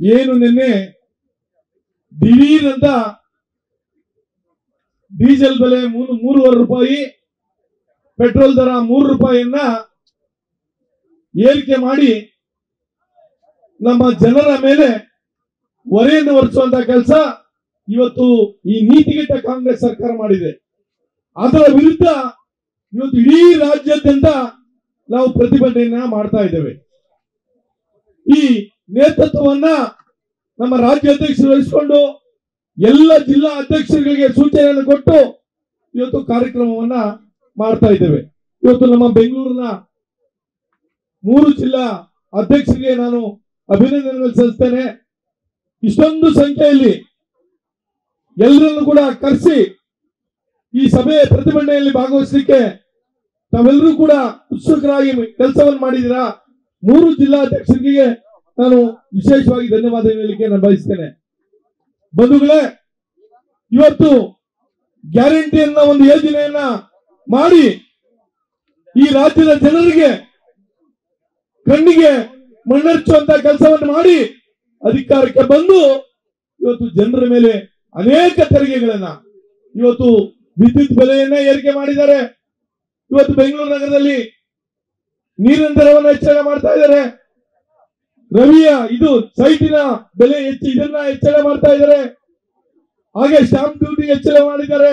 ಏನು ನಿನ್ನೆ ದಿಢೀರ್ ಅಂತ ಡೀಸೆಲ್ ಬೆಲೆ 3.5 ರೂಪಾಯಿ, ಪೆಟ್ರೋಲ್ ದರ 3 ರೂಪಾಯಿಯನ್ನ ಏರಿಕೆ ಮಾಡಿ ನಮ್ಮ ಜನರ ಮೇಲೆ ಹೊರೆಯನ್ನು ಹೊರಿಸುವಂತ ಕೆಲಸ ಇವತ್ತು ಈ ನೀತಿಗೆಟ್ಟ ಕಾಂಗ್ರೆಸ್ ಸರ್ಕಾರ ಮಾಡಿದೆ. ಅದರ ವಿರುದ್ಧ ಇವತ್ತು ಇಡೀ ರಾಜ್ಯಾದ್ಯಂತ ನಾವು ಪ್ರತಿಭಟನೆಯನ್ನ ಮಾಡ್ತಾ ಇದ್ದೇವೆ. ಈ ನೇತೃತ್ವವನ್ನ ನಮ್ಮ ರಾಜ್ಯ ಅಧ್ಯಕ್ಷರು ವಹಿಸಿಕೊಂಡು ಎಲ್ಲ ಜಿಲ್ಲಾ ಅಧ್ಯಕ್ಷರುಗಳಿಗೆ ಸೂಚನೆಯನ್ನು ಕೊಟ್ಟು ಇವತ್ತು ಕಾರ್ಯಕ್ರಮವನ್ನ ಮಾಡ್ತಾ ಇದ್ದೇವೆ. ಇವತ್ತು ನಮ್ಮ ಬೆಂಗಳೂರಿನ 3 ಜಿಲ್ಲಾ ಅಧ್ಯಕ್ಷರಿಗೆ ನಾನು ಅಭಿನಂದನೆಗಳು ಸಲ್ಲಿಸ್ತೇನೆ. ಇಷ್ಟೊಂದು ಸಂಖ್ಯೆಯಲ್ಲಿ ಎಲ್ಲರನ್ನು ಕೂಡ ಕರೆಸಿ ಈ ಸಭೆ ಪ್ರತಿಭಟನೆಯಲ್ಲಿ ಭಾಗವಹಿಸಲಿಕ್ಕೆ ತಾವೆಲ್ಲರೂ ಕೂಡ ಉತ್ಸುಕರಾಗಿ ಕೆಲಸವನ್ನು ಮಾಡಿದ್ದೀರಾ. 3 ಜಿಲ್ಲಾಧ್ಯಕ್ಷರಿಗೆ ನಾನು ವಿಶೇಷವಾಗಿ ಧನ್ಯವಾದ ಹೇಳಲಿಕ್ಕೆ ನಾನು ಬಯಸ್ತೇನೆ. ಬಂಧುಗಳೇ, ಇವತ್ತು ಗ್ಯಾರಂಟಿಯನ್ನ ಒಂದು ಯೋಜನೆಯನ್ನ ಮಾಡಿ ಈ ರಾಜ್ಯದ ಜನರಿಗೆ ಕಣ್ಣಿಗೆ ಮಣ್ಣೆರಚುವಂತ ಕೆಲಸವನ್ನು ಮಾಡಿ ಅಧಿಕಾರಕ್ಕೆ ಬಂದು ಇವತ್ತು ಜನರ ಮೇಲೆ ಅನೇಕ ತೆರಿಗೆಗಳನ್ನ, ಇವತ್ತು ವಿದ್ಯುತ್ ಬೆಲೆಯನ್ನ ಏರಿಕೆ ಮಾಡಿದ್ದಾರೆ. ಇವತ್ತು ಬೆಂಗಳೂರು ನಗರದಲ್ಲಿ ನೀರಿನ ದರವನ್ನು ಹೆಚ್ಚಳ ಮಾಡ್ತಾ ಇದ್ದಾರೆ. ರವಿಯ ಸೈಟಿನ ಬೆಲೆ ಇದನ್ನ ಹೆಚ್ಚಳ ಮಾಡ್ತಾ ಇದ್ದಾರೆ. ಹಾಗೆ ಸ್ಟಾಂಪ್ ಡ್ಯೂಟಿ ಹೆಚ್ಚಳ ಮಾಡಿದ್ದಾರೆ.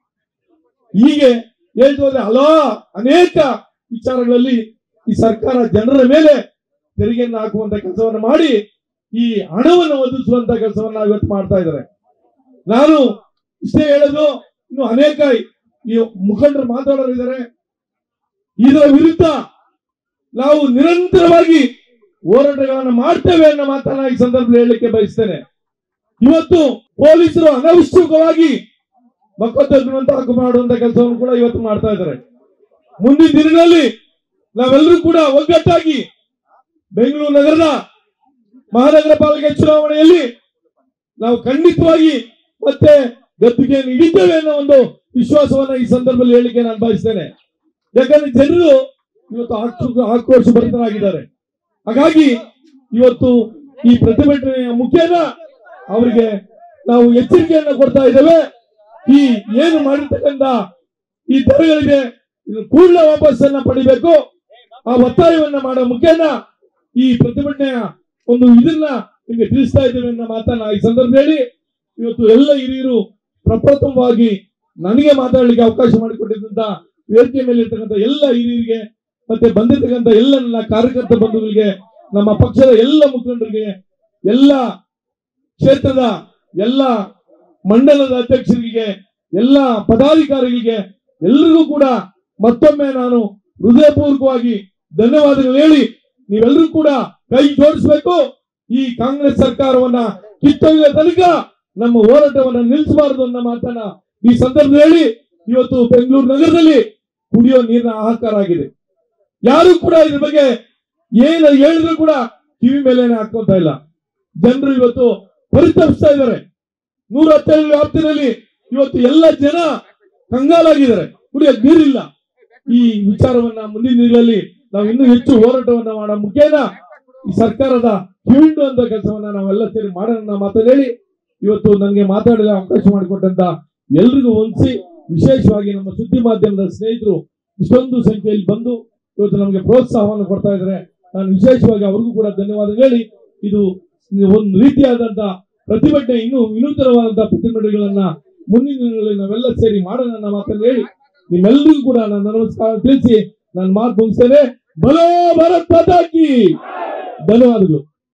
ಹೀಗೆ ಹೇಳ್ತೋದ್ರೆ ಅನೇಕ ವಿಚಾರಗಳಲ್ಲಿ ಈ ಸರ್ಕಾರ ಜನರ ಮೇಲೆ ತೆರಿಗೆಯನ್ನು ಹಾಕುವಂತ ಕೆಲಸವನ್ನು ಮಾಡಿ ಈ ಹಣವನ್ನು ಒದಗಿಸುವಂತ ಕೆಲಸವನ್ನ ಇವತ್ತು ಮಾಡ್ತಾ ಇದ್ದಾರೆ. ನಾನು ಇಷ್ಟೇ ಹೇಳೋದು, ಇನ್ನು ಅನೇಕ ಈ ಮುಖಂಡರು ಮಾತಾಡೋರಿದ್ದಾರೆ. ಇದರ ವಿರುದ್ಧ ನಾವು ನಿರಂತರವಾಗಿ ಹೋರಾಟಗಳನ್ನು ಮಾಡ್ತೇವೆ ಅನ್ನೋ ಮಾತನ್ನ ಈ ಸಂದರ್ಭದಲ್ಲಿ ಹೇಳಲಿಕ್ಕೆ ಬಯಸ್ತೇನೆ. ಇವತ್ತು ಪೊಲೀಸರು ಅನವಶ್ಯಕವಾಗಿ ಮಕ್ಕಳು ಮಾಡುವಂತ ಕೆಲಸವನ್ನು ಕೂಡ ಇವತ್ತು ಮಾಡ್ತಾ ಇದ್ದಾರೆ. ಮುಂದಿನ ದಿನಗಳಲ್ಲಿ ನಾವೆಲ್ಲರೂ ಕೂಡ ಒಗ್ಗಟ್ಟಾಗಿ ಬೆಂಗಳೂರು ನಗರದ ಮಹಾನಗರ ಪಾಲಿಕೆ ಚುನಾವಣೆಯಲ್ಲಿ ನಾವು ಖಂಡಿತವಾಗಿ ಮತ್ತೆ ಗದ್ದುಗೆ ಹಿಡಿತೇವೆ ಅನ್ನೋ ಒಂದು ವಿಶ್ವಾಸವನ್ನ ಈ ಸಂದರ್ಭದಲ್ಲಿ ಹೇಳಲಿಕ್ಕೆ ನಾನು ಬಯಸ್ತೇನೆ. ಯಾಕಂದ್ರೆ ಜನರು ಇವತ್ತು ಆಕ್ರೋಶ ಭರಿತರಾಗಿದ್ದಾರೆ. ಹಾಗಾಗಿ ಇವತ್ತು ಈ ಪ್ರತಿಭಟನೆಯ ಮುಖೇನ ಅವರಿಗೆ ನಾವು ಎಚ್ಚರಿಕೆಯನ್ನ ಕೊಡ್ತಾ ಇದ್ದೇವೆ. ಈ ಏನು ಮಾಡಿರ್ತಕ್ಕಂಥ ಈ ದರಗಳಿಗೆ ಕೂಡಲೇ ವಾಪಸ್ಸನ್ನ ಪಡಿಬೇಕು. ಆ ಒತ್ತಾಯವನ್ನ ಮಾಡೋ ಮುಖೇನ ಈ ಪ್ರತಿಭಟನೆಯ ಒಂದು ಇದನ್ನ ನಿಮಗೆ ತಿಳಿಸ್ತಾ ಇದ್ದೇವೆ ಅನ್ನೋ ಮಾತನ್ನ ಈ ಸಂದರ್ಭದಲ್ಲಿ ಇವತ್ತು ಎಲ್ಲ ಹಿರಿಯರು ಪ್ರಪ್ರಥಮವಾಗಿ ನನಗೆ ಮಾತಾಡಲಿಕ್ಕೆ ಅವಕಾಶ ಮಾಡಿಕೊಟ್ಟಿದ್ದಂತ ವೇದಿಕೆ ಮೇಲೆ ಇರ್ತಕ್ಕಂಥ ಎಲ್ಲ ಹಿರಿಯರಿಗೆ ಮತ್ತೆ ಬಂದಿರ್ತಕ್ಕಂಥ ಎಲ್ಲ ನನ್ನ ಕಾರ್ಯಕರ್ತ ಬಂಧುಗಳಿಗೆ, ನಮ್ಮ ಪಕ್ಷದ ಎಲ್ಲ ಮುಖಂಡರಿಗೆ, ಎಲ್ಲ ಕ್ಷೇತ್ರದ ಎಲ್ಲ ಮಂಡಲದ ಅಧ್ಯಕ್ಷರಿಗೆ, ಎಲ್ಲ ಪದಾಧಿಕಾರಿಗಳಿಗೆ ಎಲ್ಲರಿಗೂ ಕೂಡ ಮತ್ತೊಮ್ಮೆ ನಾನು ಹೃದಯಪೂರ್ವಕವಾಗಿ ಧನ್ಯವಾದಗಳು ಹೇಳಿ ನೀವೆಲ್ಲರೂ ಕೂಡ ಕೈ ಜೋಡಿಸಬೇಕು. ಈ ಕಾಂಗ್ರೆಸ್ ಸರ್ಕಾರವನ್ನ ಕಿತ್ತೊಯ್ಯುವ ತನಕ ನಮ್ಮ ಹೋರಾಟವನ್ನ ನಿಲ್ಲಿಸಬಾರದು ಅನ್ನೋ ಮಾತನ್ನ ಈ ಸಂದರ್ಭದಲ್ಲಿ ಇವತ್ತು ಬೆಂಗಳೂರು ನಗರದಲ್ಲಿ ಕುಡಿಯೋ ನೀರಿನ ಹಾಹಾಕಾರ ಆಗಿದೆ. ಯಾರು ಕೂಡ ಇದ್ರ ಬಗ್ಗೆ ಏನು ಹೇಳಿದ್ರು ಕೂಡ ಕಿವಿ ಮೇಲೆನೆ ಹಾಕೋತ ಇಲ್ಲ. ಜನರು ಇವತ್ತು ಪರಿತಪಿಸ್ತಾ ಇದ್ದಾರೆ. 117 ವ್ಯಾಪ್ತಿನಲ್ಲಿ ಇವತ್ತು ಎಲ್ಲ ಜನ ಕಂಗಾಲಾಗಿದ್ದಾರೆ, ಕುಡಿಯೋಕೆ ನೀರಿಲ್ಲ. ಈ ವಿಚಾರವನ್ನ ಮುಂದಿನ ದಿನಗಳಲ್ಲಿ ನಾವು ಇನ್ನೂ ಹೆಚ್ಚು ಹೋರಾಟವನ್ನ ಮಾಡೋ ಮುಖೇನ ಈ ಸರ್ಕಾರದ ಕಿವಿಂಡುವಂತ ಕೆಲಸವನ್ನ ನಾವೆಲ್ಲ ಸೇರಿ ಮಾಡೋಣ ಮಾತನ್ನು ಹೇಳಿ ಇವತ್ತು ನನಗೆ ಮಾತಾಡಲು ಅವಕಾಶ ಮಾಡಿಕೊಟ್ಟಂತ ಎಲ್ರಿಗೂ ಹೊಂದಿಸಿ, ವಿಶೇಷವಾಗಿ ನಮ್ಮ ಸುದ್ದಿ ಮಾಧ್ಯಮದ ಸ್ನೇಹಿತರು ಇಷ್ಟೊಂದು ಸಂಖ್ಯೆಯಲ್ಲಿ ಬಂದು ಇವತ್ತು ನಮಗೆ ಪ್ರೋತ್ಸಾಹವನ್ನು ಕೊಡ್ತಾ ಇದ್ದಾರೆ. ನಾನು ವಿಶೇಷವಾಗಿ ಅವ್ರಿಗೂ ಕೂಡ ಧನ್ಯವಾದ ಹೇಳಿ ಇದು ಒಂದು ರೀತಿಯಾದಂತ ಪ್ರತಿಭಟನೆ, ಇನ್ನೂ ವಿನೂತನವಾದಂತಹ ಪ್ರತಿಭಟನೆಗಳನ್ನ ಮುಂದಿನ ದಿನಗಳಲ್ಲಿ ನಾವೆಲ್ಲ ಸೇರಿ ಮಾಡೋಣ ಅನ್ನೋ ಮಾತನ್ನು ಹೇಳಿ ನಿಮ್ಮೆಲ್ಲರಿಗೂ ಕೂಡ ನಾನು ನಮಸ್ಕಾರ ತಿಳಿಸಿ ನಾನು ಮಾತು ಮುಗಿಸ್ತೇನೆ. ಬಲೋ ಭಾರತ್ ಮಾತಾ ಕಿ. ಧನ್ಯವಾದಗಳು.